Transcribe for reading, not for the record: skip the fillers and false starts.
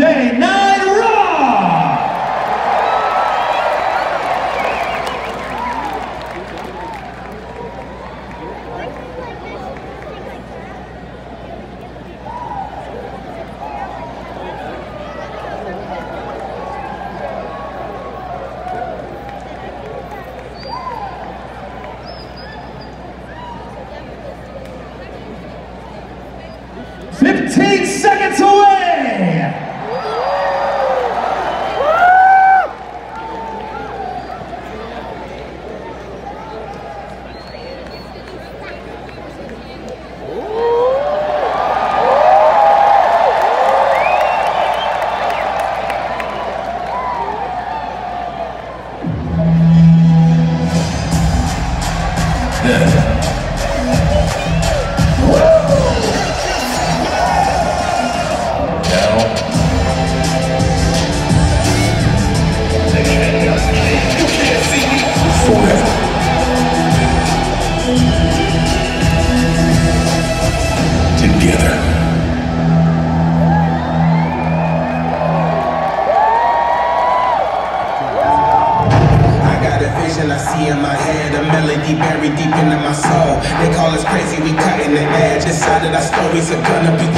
Monday Night Raw! Seconds away! I see in my head a melody buried deep into my soul. They call us crazy, we cutting the edge. Decided our stories are gonna be